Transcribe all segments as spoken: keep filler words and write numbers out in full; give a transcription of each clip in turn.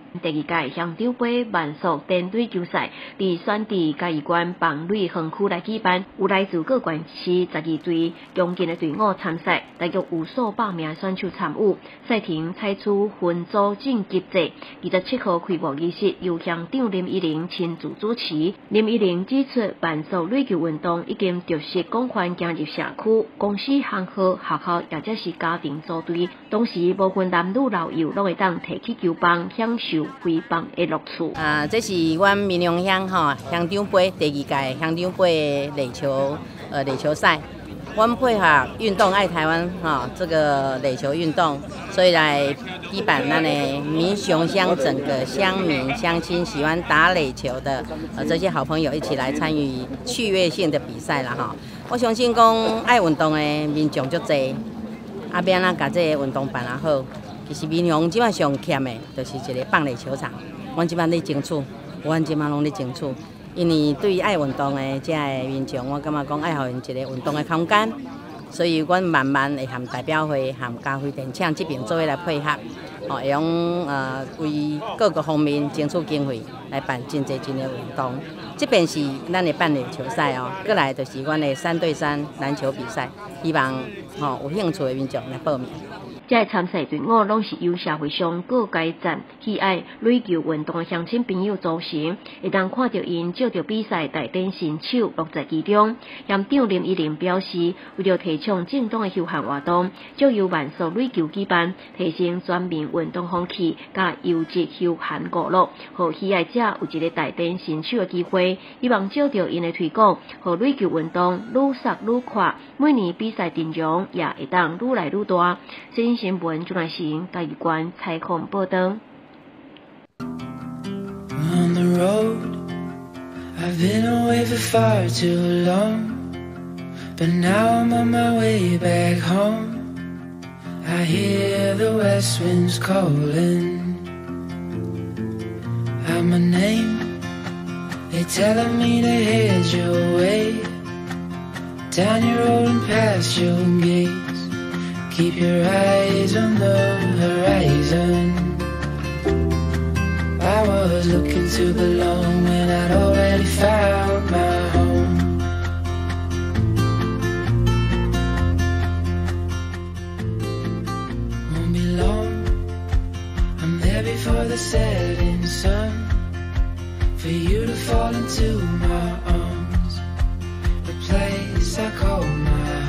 第二届香洲杯慢速电水球赛伫选伫嘉义县棒垒园区来举办，有来自各县市十二队强劲的队伍参赛，大约有数百名选手参与。赛程采取分组晋级制。二十七号开幕仪式由乡长林依玲亲自主持。林依玲指出，慢速垒球运动已经着实广泛走入社区、公司、行号、学校，或者是家庭组队，同时无分男女老幼，拢会当提起球棒，享受挥棒的乐趣。 啊，这是阮民雄乡吼乡长杯第二届乡长杯垒球呃垒球赛。阮配合运动爱台湾哈这个垒球运动，所以来举办咱的民雄乡整个乡民乡亲喜欢打垒球的呃这些好朋友一起来参与趣味性的比赛啦哈。我相信讲爱运动的民众足多，啊要安怎把这个运动办啊好。其实民雄即摆上欠的，就是一个棒垒球场。阮即摆咧争取，阮即摆拢咧争取。因为对于爱运动的这个民众，我感觉讲爱互因一个运动的空间，所以阮慢慢会和代表会、和嘉惠电厂这边做伙来配合，哦，会用呃为各个方面争取经费来办真侪真的运动。这边是咱的办垒球赛哦，过来就是阮的三对三篮球比赛，希望哦有兴趣的民众来报名。 这个参赛队伍拢是由社会上各阶层喜爱垒球运动的乡亲朋友组成，会当看到因借着比赛大展身手，乐在其中。乡长林依玲表示，为了提倡正当的休闲活动，就由慢速垒球举办，提升全面运动风气，甲优质休闲娱乐，互喜爱者有一个大展身手的机会。希望借着因的推广，互垒球运动愈杀愈快，每年比赛阵容也会当愈来愈大。新闻主来行嘉义县采访报道。 On the road, I've been away for far too long, but now I'm on my way back home. I hear the west winds calling out my name. They're telling me to head your way, down your road and past your gates.Keep your eyes on the horizon. I was looking to belong when I'd already found my home. Won't be long, I'm there before the setting sun, for you to fall into my arms, the place I call my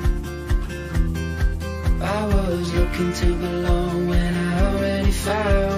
home.I was looking to belong when I already found